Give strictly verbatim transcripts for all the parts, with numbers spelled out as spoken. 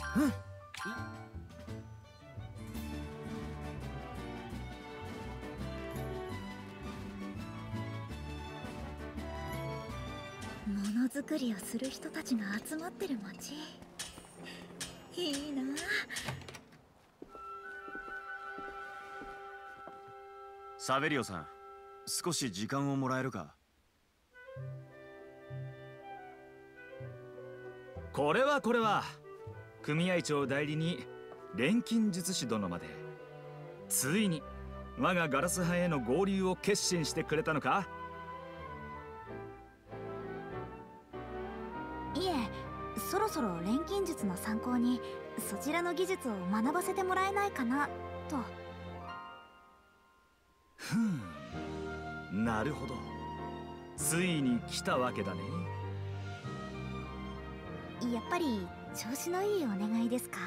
うん。 ものづくりをする人たちが集まってる街、いいな。 サベリオさん、少し時間をもらえるか。 これはこれは組合長代理に錬金術師殿まで、ついに我がガラス派への合流を決心してくれたのか。 いえ、そろそろ錬金術の参考にそちらの技術を学ばせてもらえないかなと。 ふん、なるほど、ついに来たわけだね。 やっぱり調子のいいお願いですか。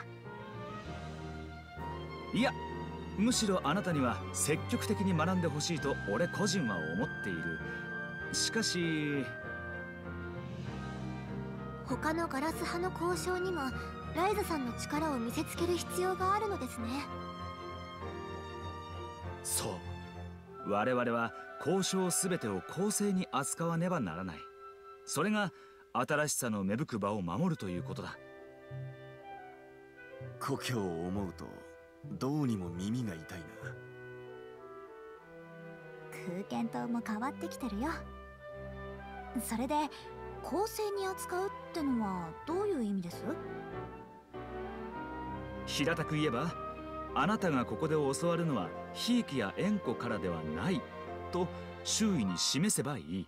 いや、むしろあなたには積極的に学んでほしいと俺個人は思っている。しかし他のガラス派の交渉にもライザさんの力を見せつける必要があるのですね。 そう、我々は交渉すべてを公正に扱わねばならない。それが新しさの芽吹く場を守るということだ。 故郷を思うとどうにも耳が痛いな。 空間島も変わってきてるよ。それで公正に扱うってのはどういう意味です？ 平たく言えば、あなたがここで教わるのはひいきや縁故からではないと周囲に示せばいい。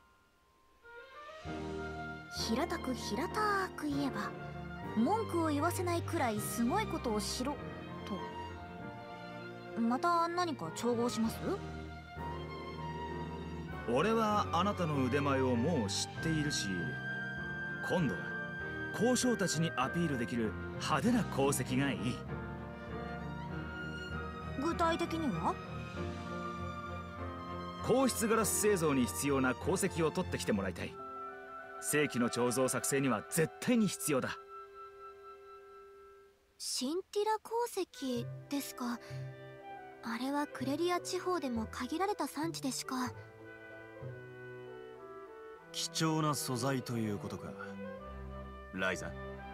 平たく平たく言えば、文句を言わせないくらいすごいことをしろと。また何か調合します？ 俺はあなたの腕前をもう知っているし、今度は交渉たちにアピールできる派手な功績がいい。 具体的には？ 硬質ガラス製造に必要な鉱石を取ってきてもらいたい。正規の彫像作成には絶対に必要だ。 シンティラ鉱石ですか。あれはクレリア地方でも限られた産地でしか。 貴重な素材ということか、ライザ。 うん、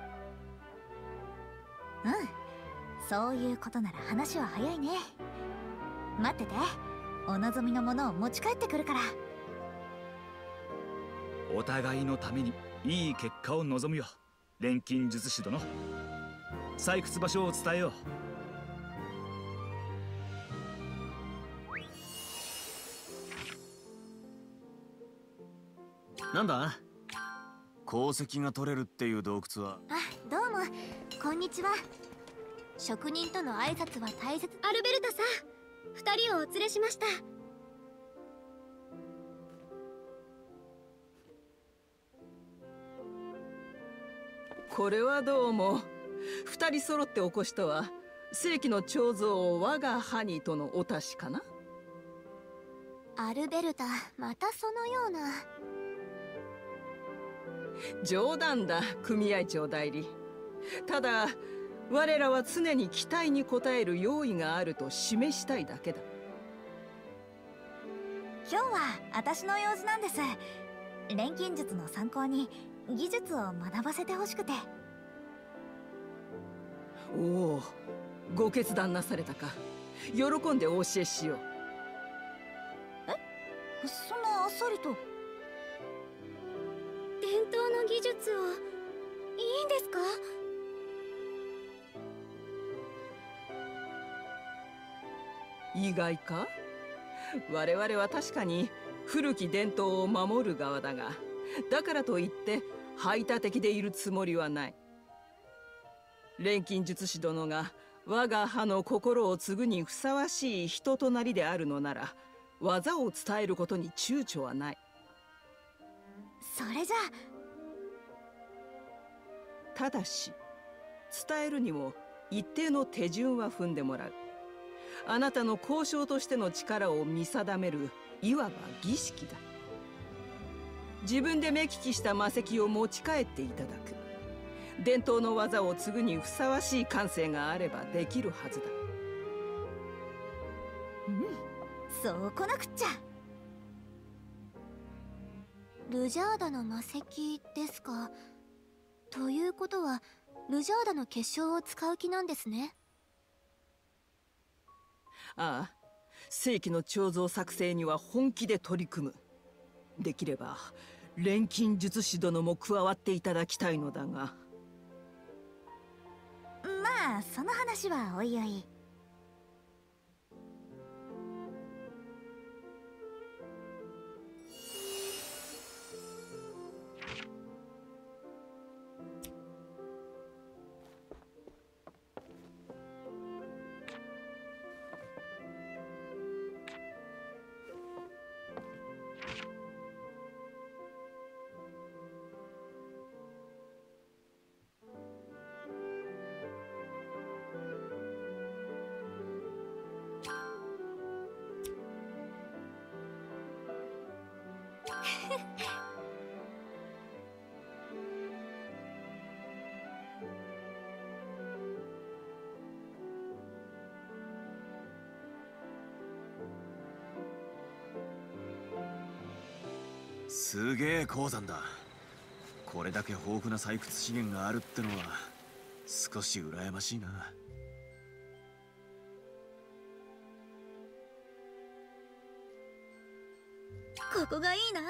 そういうことなら話は早いね。待ってて、お望みのものを持ち帰ってくるから。 お互いのためにいい結果を望むよ、錬金術師殿。採掘場所を伝えよう。なんだ、鉱石が取れるっていう洞窟は。 あ、どうもこんにちは。職人との挨拶は大切。アルベルタさん、二人をお連れしました。 これはどうも。二人揃ってお越しとは、正規の彫像を我が派にとのお達しかな。 アルベルタ、またそのような。 冗談だ、組合長代理。ただ我らは常に期待に応える用意があると示したいだけだ。 今日は私の用事なんです。錬金術の参考に技術を学ばせてほしくて。 おお、ご決断なされたか。喜んでお教えしよう。 え、そんなあっさりと。 伝統の技術をいいんですか？ 意外か？我々は確かに古き伝統を守る側だが、だからといって排他的でいるつもりはない。錬金術師殿が我が派の心を継ぐにふさわしい人となりであるのなら、技を伝えることに躊躇はない。 それじゃただし伝えるにも一定の手順は踏んでもらう。あなたの交渉としての力を見定める、いわば儀式だ。自分で目利きした魔石を持ち帰っていただく。 伝統の技を継ぐにふさわしい感性があればできるはずだ。 うん、そうこなくっちゃ。 ルジャーダの魔石ですか。ということはルジャーダの結晶を使う気なんですね。 ああ、世紀の彫像作成には本気で取り組む。できれば錬金術師殿も加わっていただきたいのだが。 まあその話はおいおい。 すげえ鉱山だ。これだけ豊富な採掘資源があるってのは少し羨ましいな。 ここがいいな。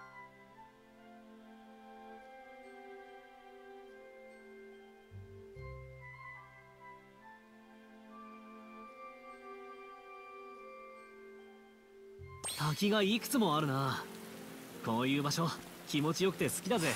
滝がいくつもあるな。こういう場所気持ちよくて好きだぜ。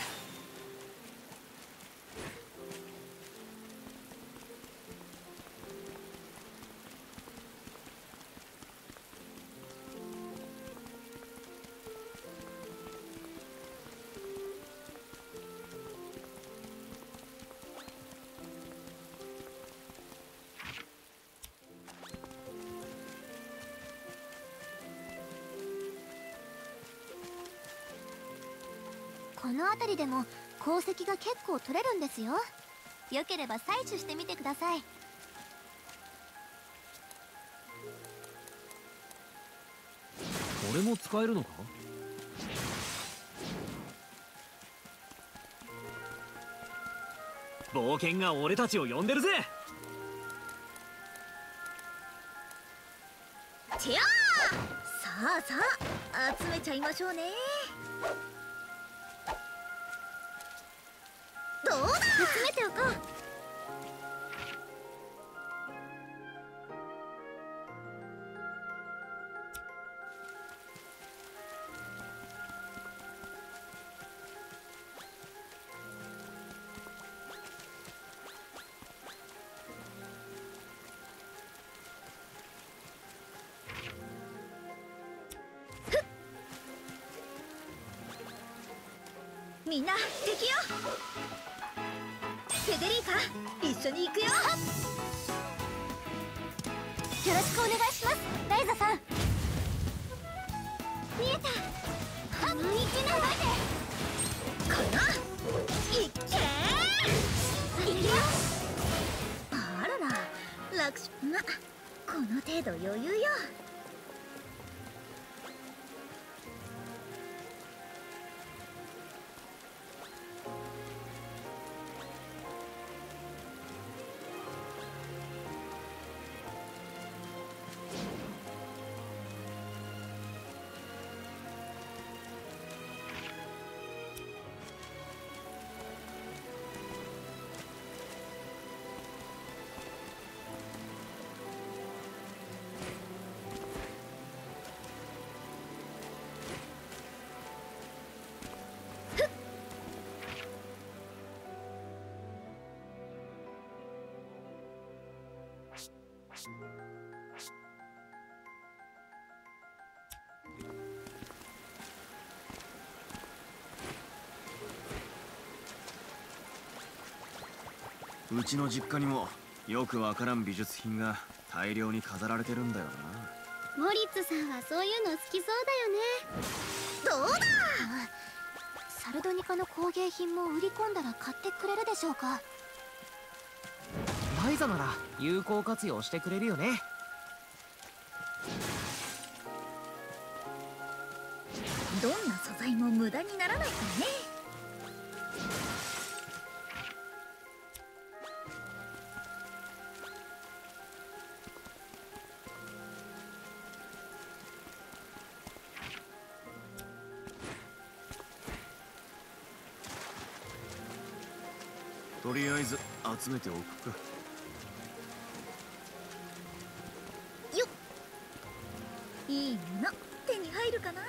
この辺りでも鉱石が結構取れるんですよ。よければ採取してみてください。 これも使えるのか？冒険が俺たちを呼んでるぜ。 ちやー、さあさあ集めちゃいましょうね。どうだ、 集めておこう。 みんな敵よ。フェデリーカ、一緒に行くよ。よろしくお願いします、ライザさん。見えた。はっ、道流れて。 かな、いっけー。 いくよ。 あらら、楽勝。ま、この程度余裕よ。 うちの実家にもよくわからん美術品が大量に飾られてるんだよな。 モリッツさんはそういうの好きそうだよね。 どうだ、 サルルドニカの工芸品も売り込んだら買ってくれるでしょうか。 ライザなら有効活用してくれるよね。 どんな素材も無駄にならないからね。 とりあえず集めておくか。 よっ、いいもの手に入るかな。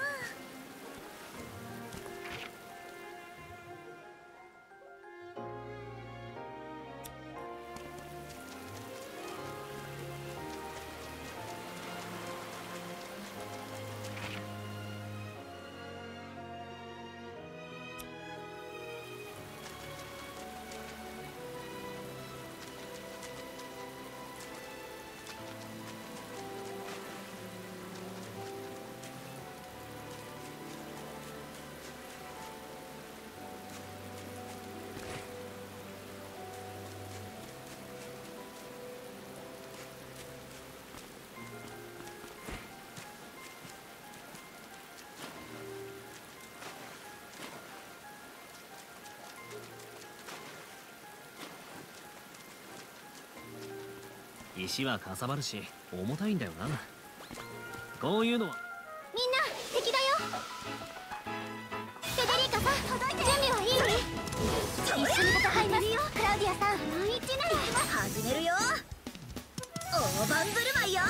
石はかさばるし重たいんだよな。こういうのは。 みんな敵だよ。フェデリーカさん、準備はいい？一緒に戦いますよ。クラウディアさん、もう一年始めるよ。大盤振る舞いよ。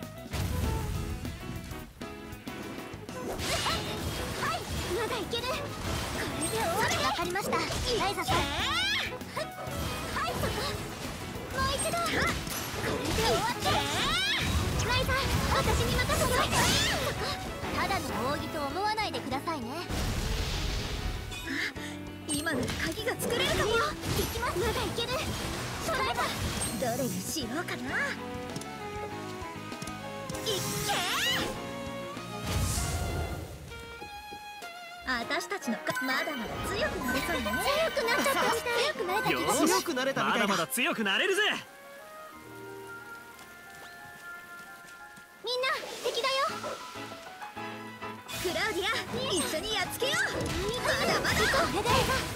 はい、まだいける。これで終わり。わかりました、ライザさん。はい、そこ。もう一度。これで終わって。ライザ、私に任せろ。ただの扇と思わないでくださいね。今なら鍵が作れるかも。行きます。まだいける。それだ。どれにしようかな。いっけー。私たちのかまだまだ強くなれそうね。強くなっちゃったみたい。強くなれた気がする。 強くなれたみたいだ。 まだまだ強くなれるぜ。 みんな敵だよ。クラウディア、一緒にやっつけよう。まだまだ。これで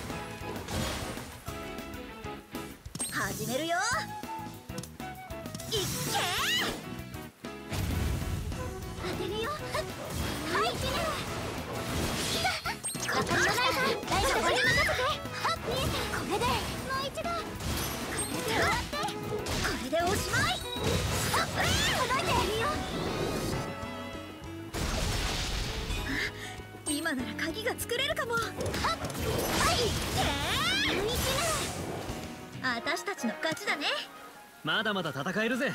始めるよ。いっけー。当てるよ。はい、わかりました。ライザ、これ任せて。はっ、見えた。これでもう一度。これで終わって。これでおしまい。あっ、届いてるよ。今なら鍵が作れるかも。はっ、はい、えー、もう一年。私たちの勝ちだね。 まだまだ戦えるぜ。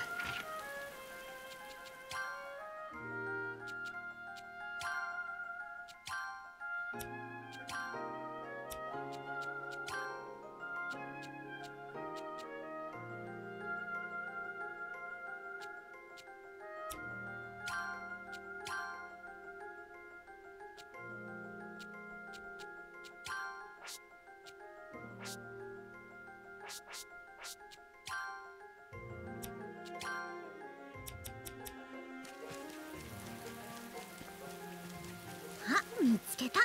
あ、見つけた。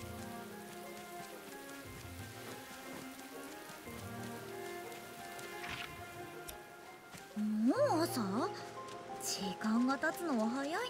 もう朝？時間が経つのは早いね。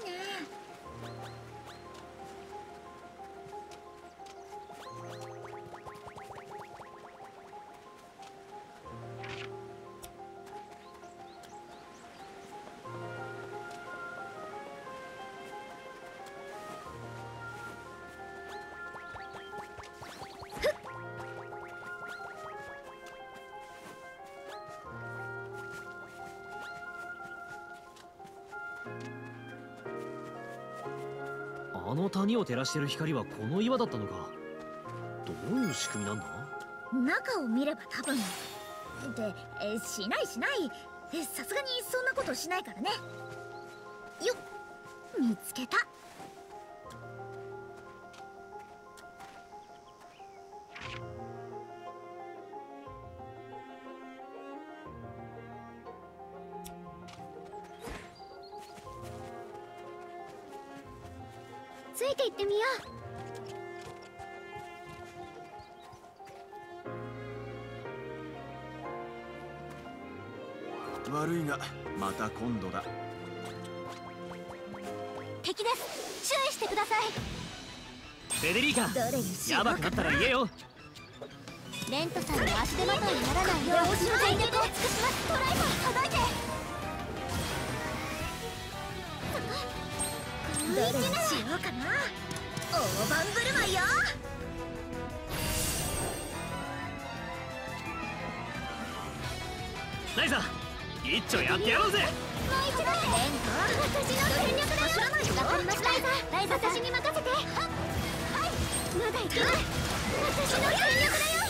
あの谷を照らしてる光はこの岩だったのか。どういう仕組みなんだ。 中を見れば多分。で、えしないしない。えさすがにそんなことしないからね。よっ、見つけた。 ていってみよう。悪いがまた今度だ。 敵です。注意してください。 フェデリーカ、 どれにしよやうかな。 ばくなったら言えよ。 レントさんの足手まといにならないよう全力を尽くします。トライさん届いて。 どれにしようかな。大盤振る舞いよ。 ライザ一丁やってやろうぜ。 もう一度。レント、私の全力だよ。知らないよ。わかりました。ライザー、ライザー、私に任せて。はい、まだいける。私の全力だよ。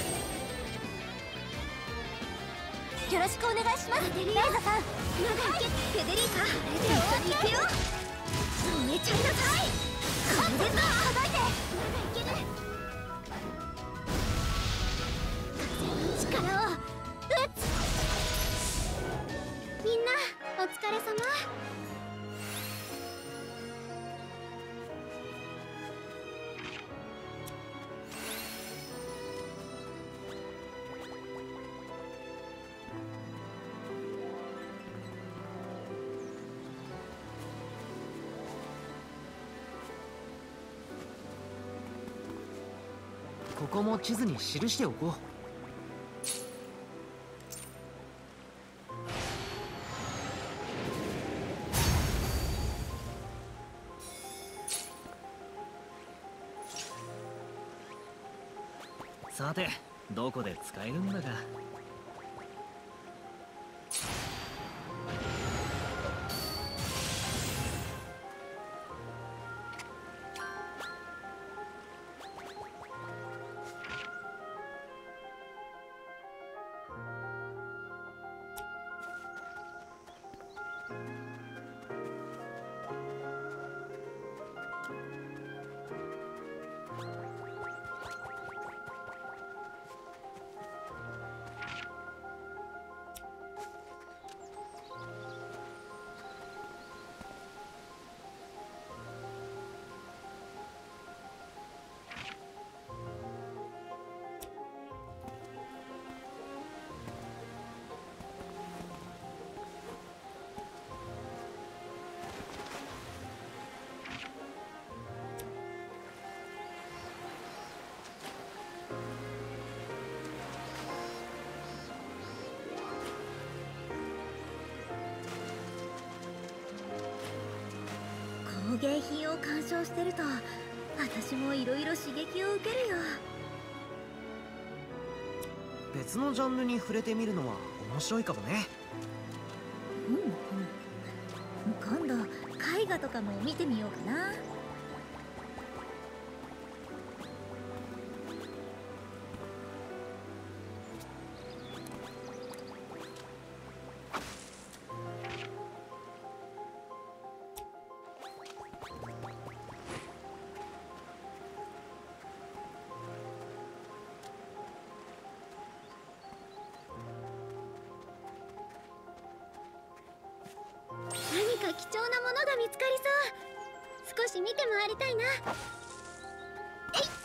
よろしくお願いします。ライザさん、 まだいけ。フェデリーカ、一緒に行くよ。逃げちゃいなさい。これでさ、 届いて。 まだいける。風の力を打つ。みんなお疲れ様。 ここも地図に記しておこう。 さてどこで使えるんだか。 工芸品を鑑賞してると私もいろいろ刺激を受けるよ。 別のジャンルに触れてみるのは面白いかもね。 うんうん。今度絵画とかも見てみようかな。何か貴重なものが見つかりそう。少し見て回りたいな。えいっ。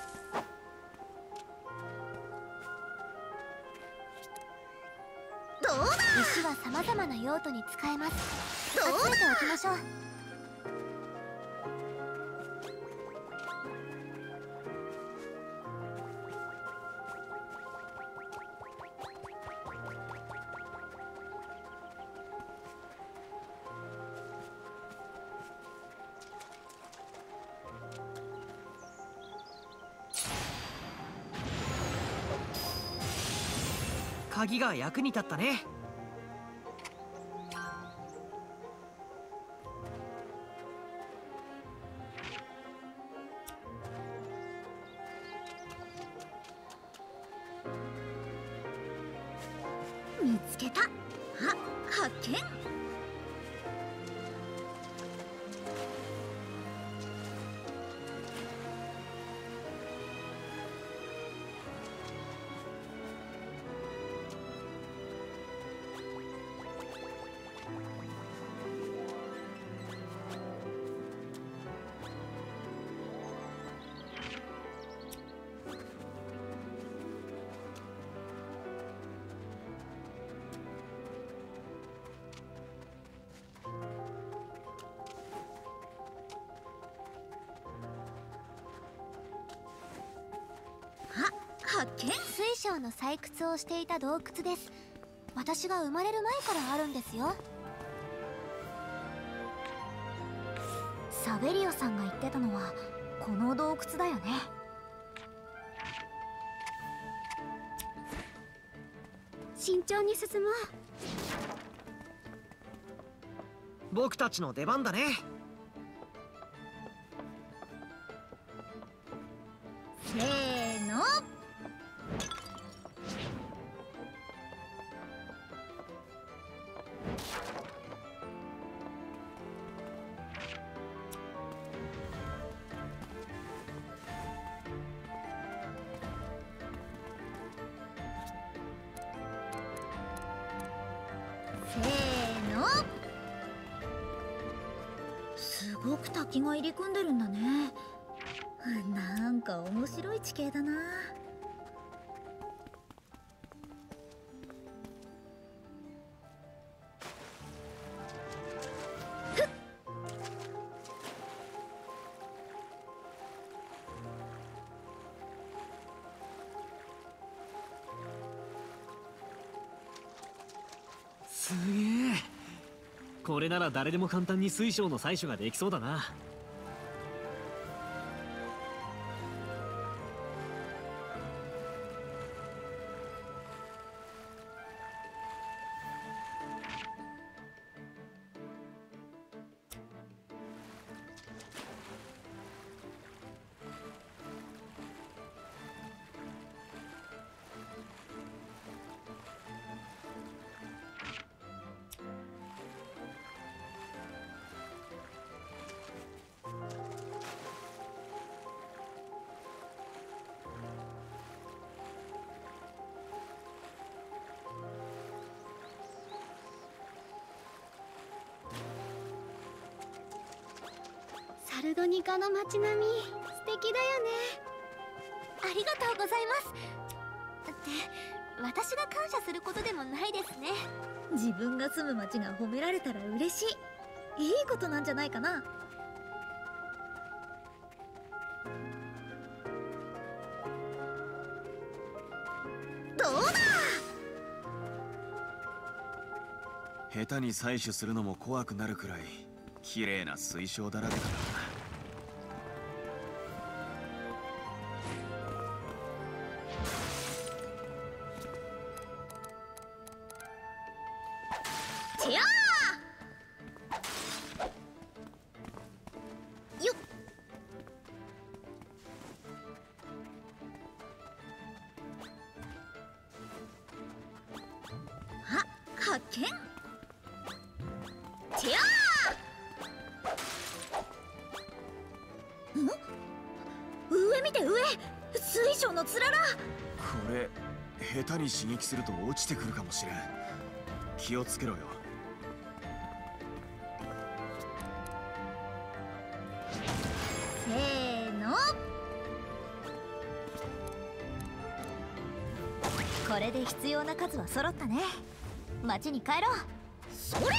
どうだ。 石は様々な用途に使えます。 どうだ。 集めておきましょう。 鍵が役に立ったね。 見つけた。あ、発見。 発見。 水晶の採掘をしていた洞窟です。私が生まれる前からあるんですよ。サベリオさんが言ってたのはこの洞窟だよね。慎重に進もう。 僕たちの出番だね。 せーの。せーの。すごく滝が入り組んでるんだね。なんか面白い地形だな。 すげえ。これなら誰でも簡単に水晶の採取ができそうだな。 サルドニカの街並み素敵だよね。ありがとうございます。って私が感謝することでもないですね。 自分が住む町が褒められたら嬉しい。いいことなんじゃないかな。どうだ。 下手に採取するのも怖くなるくらい綺麗な水晶だらけだな。 てやーよっ。あ、発見。てやー。ん？上見て上。水晶のつらら。 これ下手に刺激すると落ちてくるかもしれん。気をつけろよ。 せーの。これで必要な数は揃ったね。町に帰ろう。それ。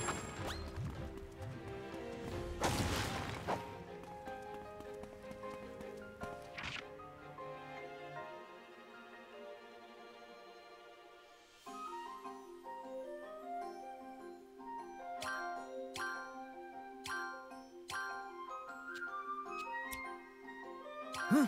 うん。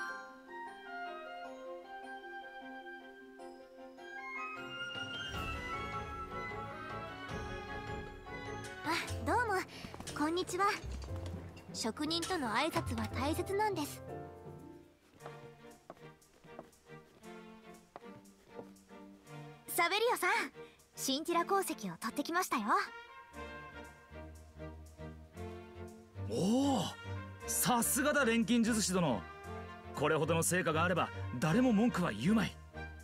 あ、どうもこんにちは。職人との挨拶は大切なんです。サベリオさん、シンティラ鉱石を取ってきましたよ。 おお、さすがだ錬金術師殿。これほどの成果があれば誰も文句は言うまい。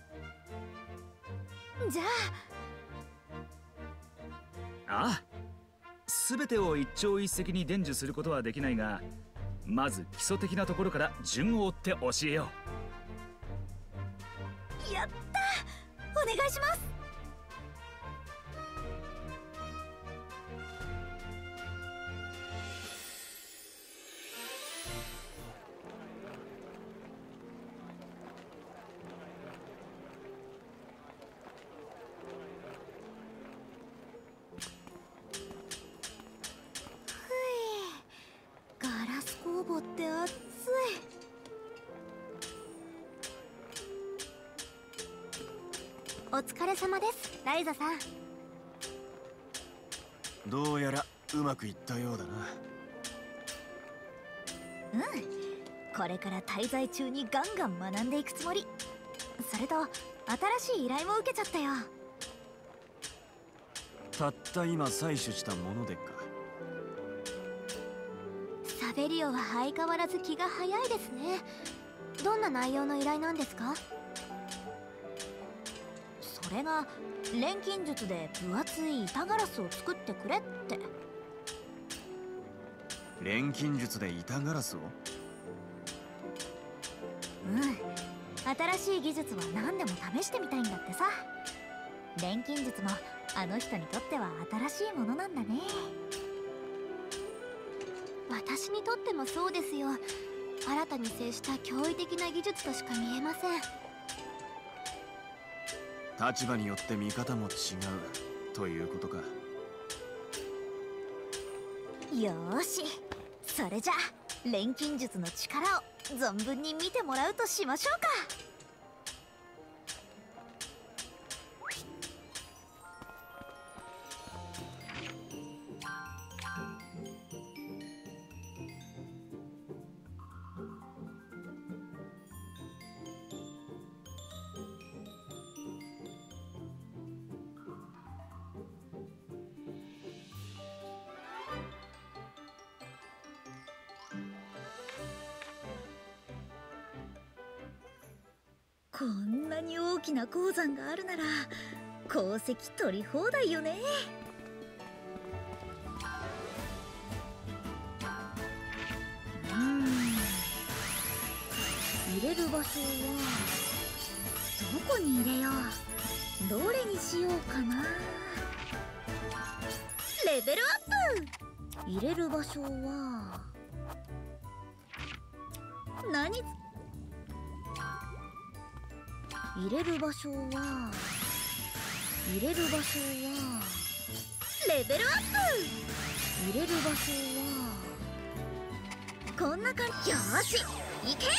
じゃああ、全てを一朝一夕に伝授することはできないが、まず基礎的なところから順を追って教えよーやったー。お願いします。 雲って暑い。 お疲れ様です、ライザさん。 どうやらうまくいったようだな。 うん、これから滞在中にガンガン学んでいくつもり。それと新しい依頼も受けちゃったよ。 たった今採取したものでか。 サベリオは相変わらず気が早いですね。どんな内容の依頼なんですか？ それが錬金術で分厚い板ガラスを作ってくれって。 錬金術で板ガラスを？ うん、新しい技術は何でも試してみたいんだってさ。錬金術もあの人にとっては新しいものなんだね。 私にとってもそうですよ。新たに接した驚異的な技術としか見えません。 立場によって見方も違うということか。 よーし、それじゃ錬金術の力を存分に見てもらうとしましょうか。こんなに大きな鉱山があるなら鉱石取り放題よね。うーん、入れる場所はどこに入れよう。どれにしようかな。レベルアップ。入れる場所は何？入れる場所は入れる場所はレベルアップ。入れる場所はこんな感じ。よーし、行け。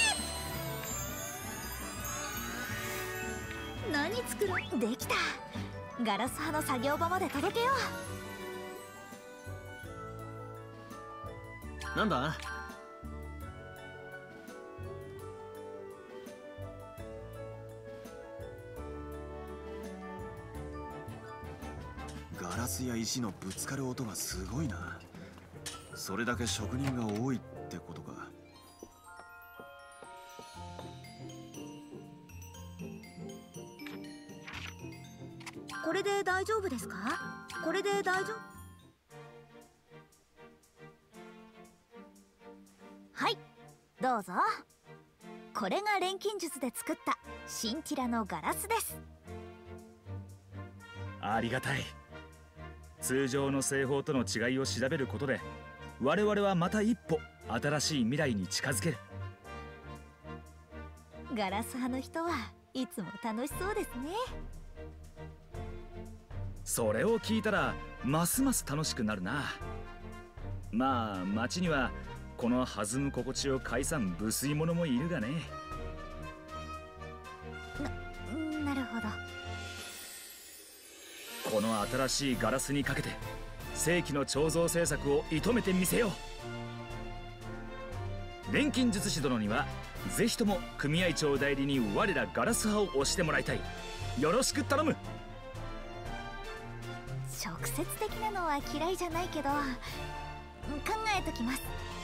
何作ろう。できた。ガラス派の作業場まで届けよなん。だガラスや石のぶつかる音がすごいな。それだけ職人が多いってことか。 これで大丈夫ですか？これで大丈夫？はい、どうぞ。これが錬金術で作ったシンティラのガラスです。 ありがたい。通常の製法との違いを調べることで我々はまた一歩新しい未来に近づける。 ガラス派の人はいつも楽しそうですね。 それを聞いたらますます楽しくなるな。まあ町にはこの弾む心地を介さん無粋者もいるがね。 な、なるほど。 この新しいガラスにかけて世紀の彫像制作を射止めてみせよう。錬金術師殿にはぜひとも組合長代理に我らガラス派を推してもらいたい。よろしく頼む。 直接的なのは嫌いじゃないけど、考えときます。